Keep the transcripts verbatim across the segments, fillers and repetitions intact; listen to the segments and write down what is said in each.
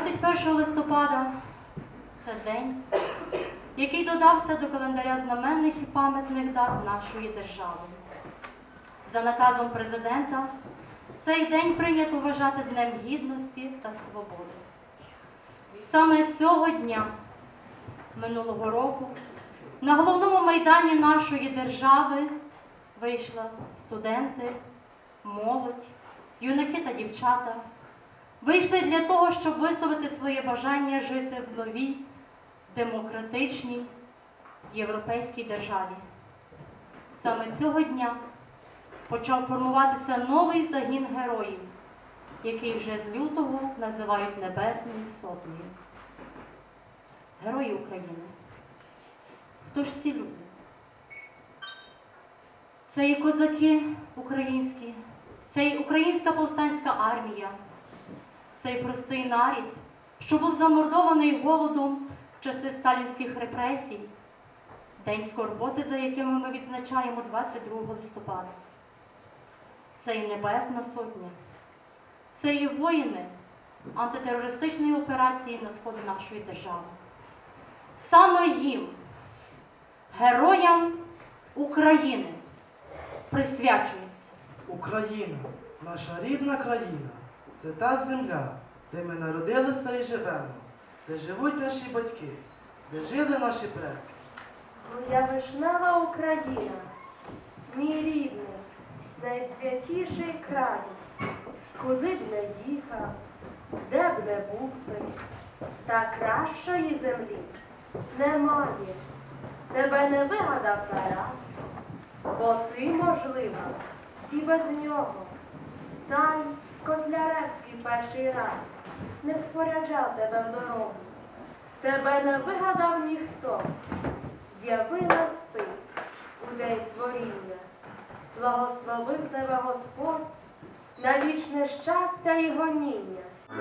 двадцять першого листопада – це день, який додався до календаря знаменних і пам'ятних дат нашої держави. За наказом президента, цей день прийнято вважати Днем Гідності та Свободи. Саме цього дня, минулого року, на головному майдані нашої держави вийшли студенти, молодь, юнаки та дівчата. Вийшли для того, щоб висловити своє бажання жити в новій, демократичній, європейській державі. Саме цього дня почав формуватися новий загін героїв, який вже з лютого називають Небесною Сотнею. Герої України. Хто ж ці люди? Це і козаки українські, це і українська повстанська армія, це і простий нарід, що був замордований голодом в часи сталінських репресій, День скорботи, за якими ми відзначаємо двадцять другого листопада. Це і Небесна Сотня, це і воїни антитерористичної операції на сході нашої держави. Саме їм, героям України, присвячується. Україна, наша рідна країна, це та земля, де ми народилися і живемо, де живуть наші батьки, де жили наші предки. Моя вишнева Україна, мій рідний, найсвятіший край, куди б не їхав, де б не був ти, та кращої землі немає. Тебе не вигадав Тарас, бо ти, можливо, і без нього. Та й Котляревський перший раз не споряджав тебе в дорогу. Тебе не вигадав ніхто, з'явилась ти у день творіння. Благословив тебе Господь на вічне щастя і гоніння.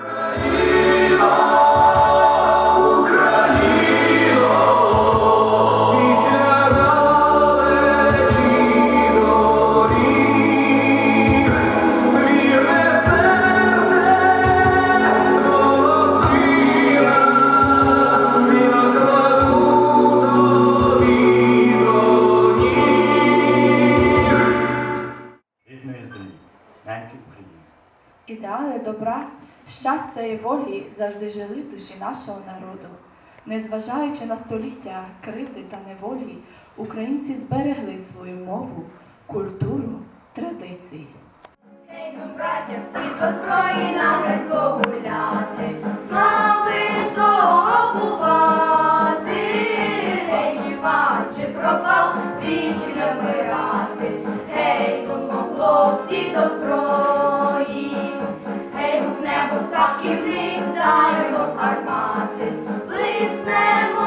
Ідеали добра, щастя і волі завжди жили в душі нашого народу. Незважаючи на століття кривди та неволі, українці зберегли свою мову, культуру, традиції. Ей, ну, браття, всі до зброї нам не погуляти, слави здобувати. Гей, жива чи пропав, віч не вмирати. Гей, ну, хлопці до зброї. Гей, гукнемо з хапківниць, вдаримо з гармати, блиснемо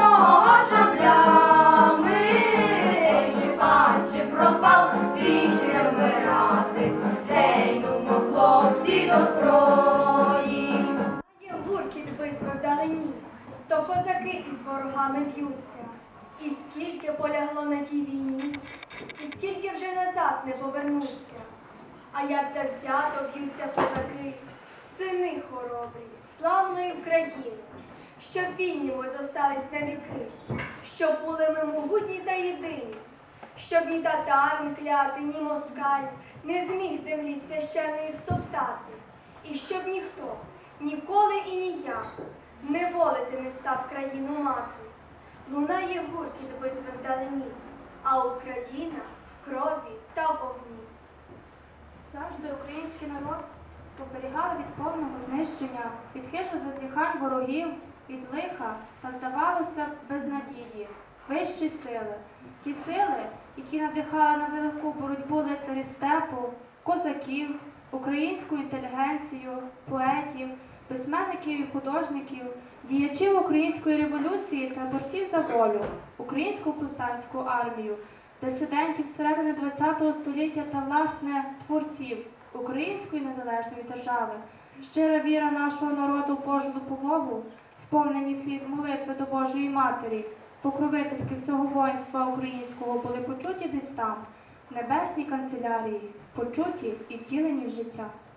шаблями. Гей, жива чи пропав, віч не вмирати. Гей, нумо, хлопці до зброї. Є гуркіт битви вдалині, то козаки із ворогами б'ються. І скільки полягло на тій війні, і скільки вже назад не повернуться. А як завзято б'ються козаки, сини хоробрі, славної України, щоб вільні ми зостались на віки, щоб були ми могутні та єдині, щоб ні татарин клятий, ні москаль не зміг землі священної стоптати, і щоб ніхто, ніколи і ніяк не волити не став країну мати. Лунає гуркіт битви вдалині, а Україна в крові та в вогні. Завжди український народ поберігав від повного знищення, від хижих зазіхань ворогів, від лиха та, здавалося, безнадії, вищі сили. Ті сили, які надихали на нелегку боротьбу лицарів степу, козаків, українську інтелігенцію, поетів, письменників і художників, діячів української революції та борців за волю, українську повстанську армію, дисидентів середини ХХ століття та, власне, творців української незалежної держави. Щира віра нашого народу в Божу допомогу, сповнені сліз молитви до Божої Матері, покровительки всього воїнства українського, були почуті десь там, в небесній канцелярії, почуті і втілені в життя.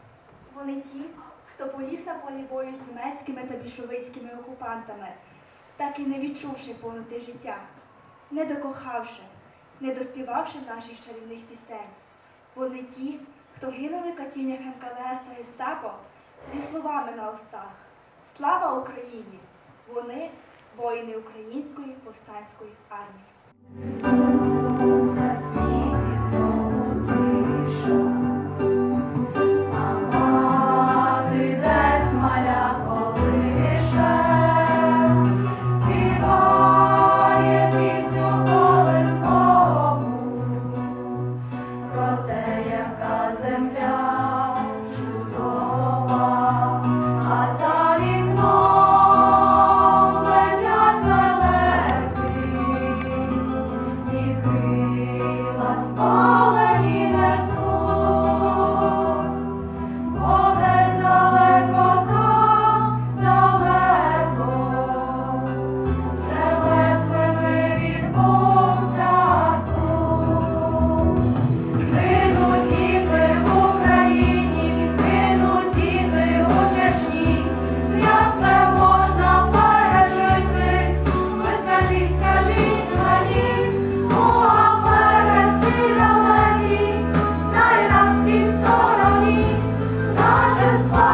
Вони ті, хто поліг на полі бою з німецькими та більшовицькими окупантами, так і не відчувши повноти життя, не докохавши, не доспівавши наших чарівних пісень. Вони ті, хто гинули в катівнях ен ка ве ес та гестапо зі словами на устах «Слава Україні!» Вони – воїни Української повстанської армії. Усе світ і знову тиша, а мати десь маля колише, співає пісню колискову про те, яка земля чудова, а за вікном летять лелеки, і крила спалені несуть, бо десь далеко там, далеко, вже без вини відбувся суд. Гинуть діти в Україні, гинуть діти у Чечні, як це можна пережити? Ви скажіть, скажіть мені, у Америці далекій, на іранській стороні, наче спа